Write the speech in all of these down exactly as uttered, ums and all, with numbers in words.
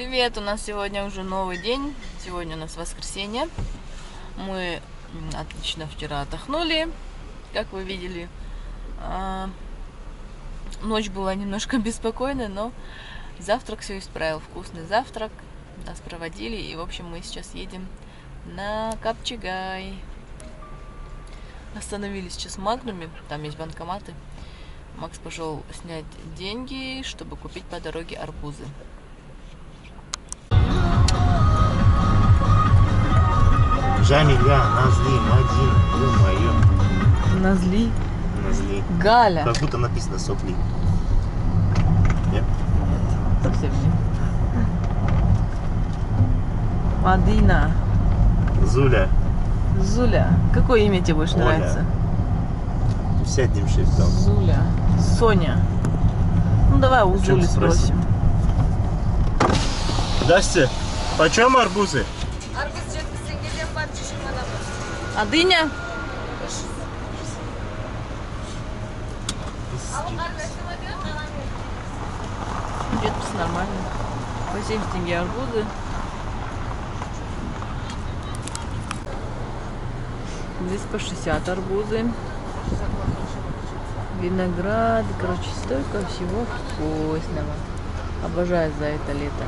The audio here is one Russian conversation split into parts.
Привет! У нас сегодня уже новый день. Сегодня у нас воскресенье. Мы отлично вчера отдохнули, как вы видели. Ночь была немножко беспокойная, но завтрак все исправил. Вкусный завтрак. Нас проводили. И, в общем, мы сейчас едем на Капчагай. Остановились сейчас в Магнуме. Там есть банкоматы. Макс пошел снять деньги, чтобы купить по дороге арбузы. Джамиля, Назли, Мадин, ё-моё. Назли? Назли. Галя. Как будто написано Сопли. Нет? Совсем нет. Мадина. Зуля. Зуля. Какое имя тебе больше Оля. нравится? Сядем шестом. Зуля. Соня. Ну давай у Зули спросим. Здрасте. Почем арбузы? А дыня? Где-то нормально. По семьдесят тенге арбузы. Здесь по шестьдесят арбузы. Виноград. Короче, столько всего вкусного. Обожаю за это лето.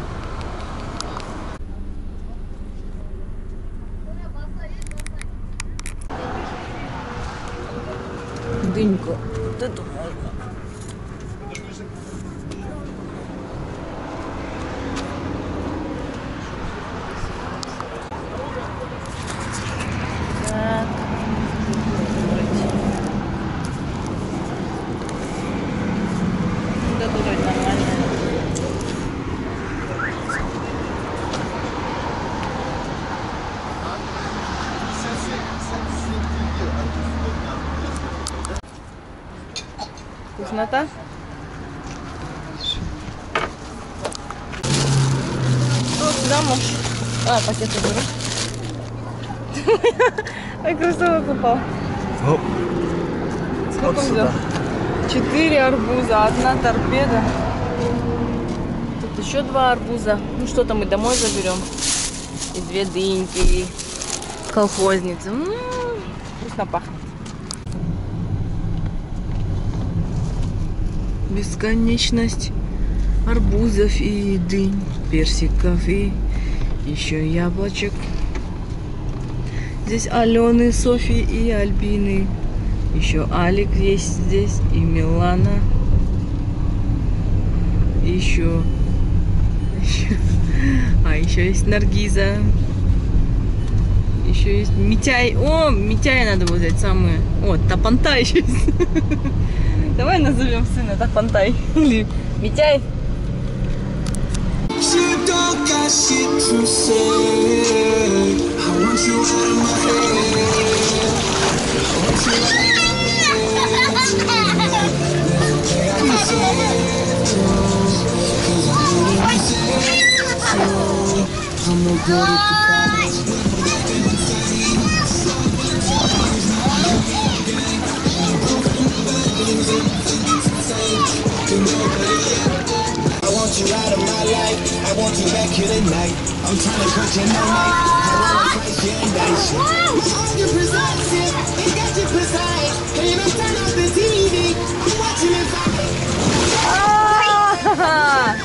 Дыньку. Вот эту можно. Так. Вот это вроде нормально. Вкуснота? Что, сюда можешь? А, пакет уберу. Ой, кроссовок упал. Оп. Сколько Вот он сюда. взял? Четыре арбуза, одна торпеда. Тут еще два арбуза. Ну что-то мы домой заберем. И две дыньки. Колхозницы. М-м-м, вкусно пахнет. Бесконечность арбузов и дынь, персиков и еще яблочек. Здесь Алены, Софи и Альбины. Еще Алик есть здесь и Милана. Еще, еще. А еще есть Наргиза. Еще есть Митяй. О, Митяя надо было взять самые. О, Тапантай еще есть. Давай назовем сына Тапантай или Митяй. I want you out of my life. I want you back here tonight. I'm trying to put you in my night. I want to place you in that shit. On your presumption, they got you precise. Can't even turn off the T V. I'm watching it А-а-а!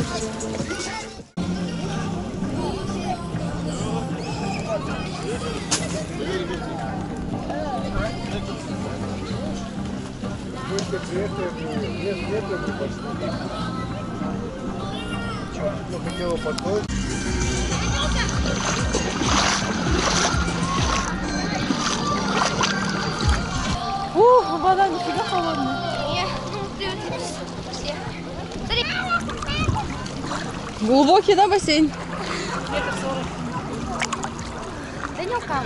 Ух, вода нифига холодная. Глубокий, да, бассейн? Данюка.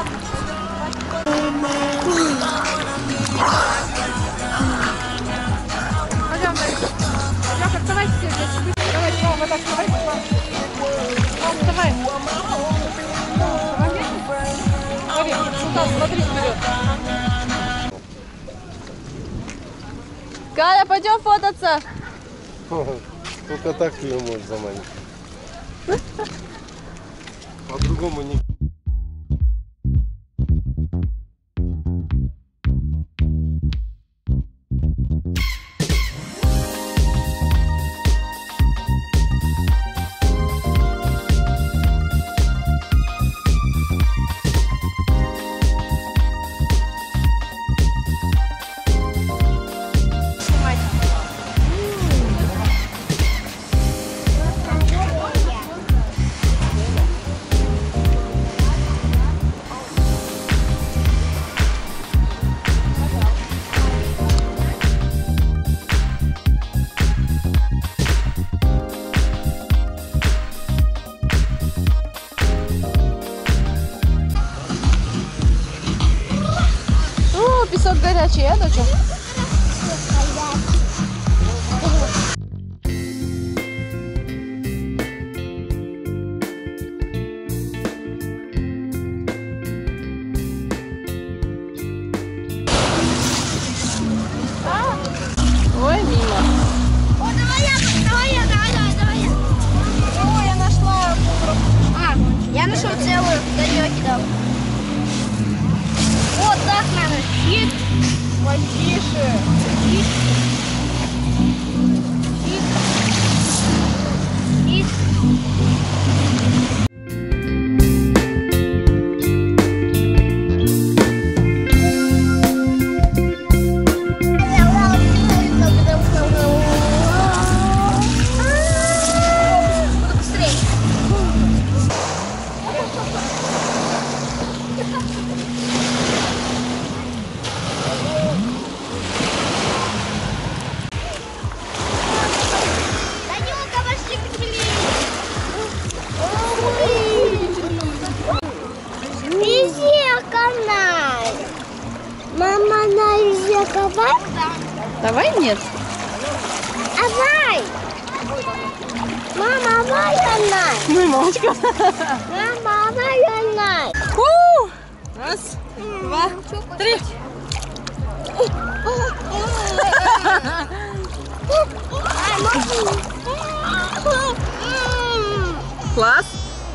Пойдем, Лёха, вставай здесь. Давай, Дима, вот так вставай. Мам, вставай. Смотри, Султан, смотри вперед. Кая, пойдем фототься. Только так ее можешь заманить. По-другому не... О, песок горячий, а, доча? Ой, мимо. О, давай я, давай я, давай, давай, давай я. О, я нашла. А, я нашел целую, да ее кидал. Вот так надо. Хит. Потише. Хит. Хит. Хит. Мама, нельзя ковать? Давай нет. Давай! Мама, давай она! Ну, мамочка. Мама, давай она! У! Раз, два, три. Класс?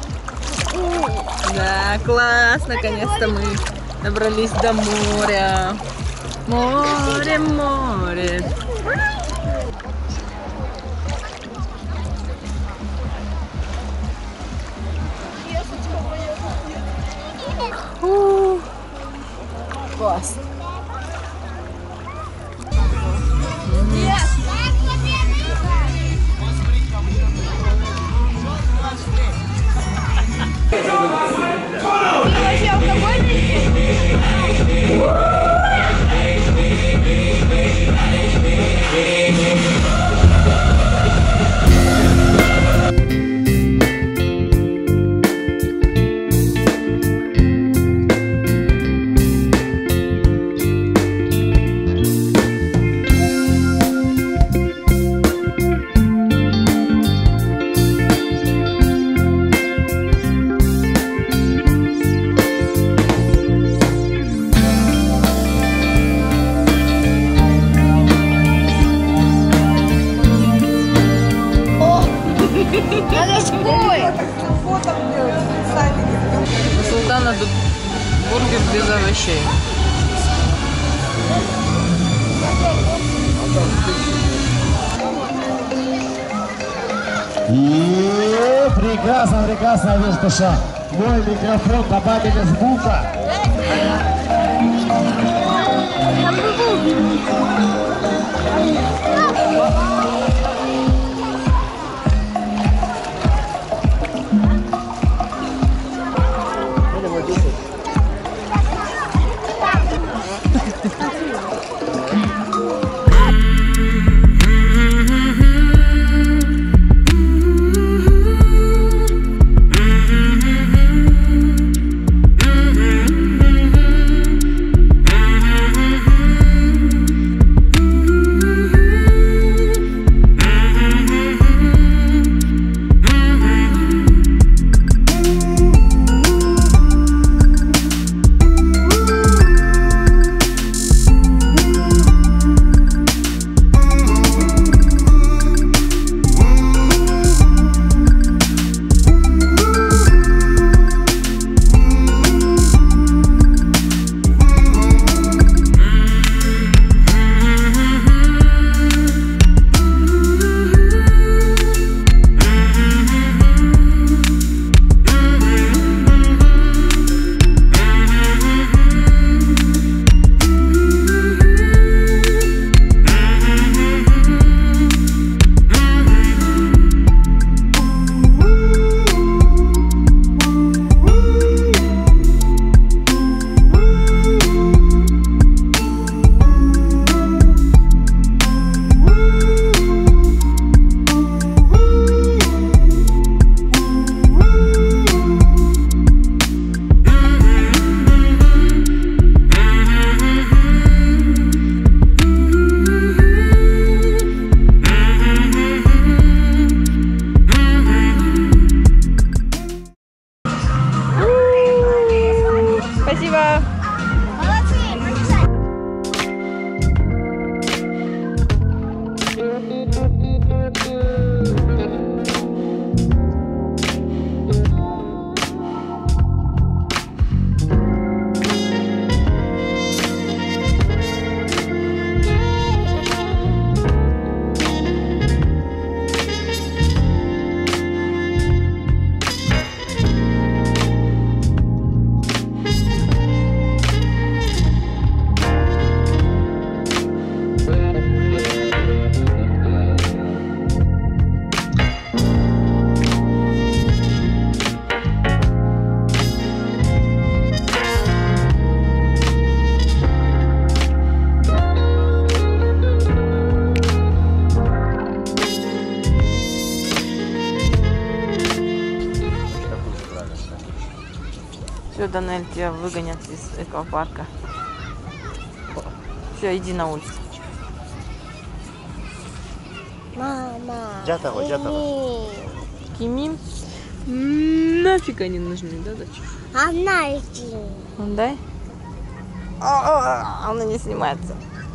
Да, класс. Наконец-то мы добрались до моря. Море, море. У, класс. У Султана тут бургер без овощей. И прекрасно, прекрасно, Вестуша. Мой микрофон добавили звука. Mm-hmm. Все, Данель, тебя выгонят из экопарка. Все, иди на улицу. Мама. Жата ғой, жата ғой. Кимим. Нафиг они нужны, да, дочь? Она иди. Дай. Она не снимается.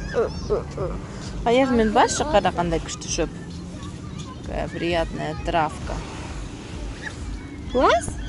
А я в Минбаше, когда кандай кушты шоп. Какая приятная травка. Класс?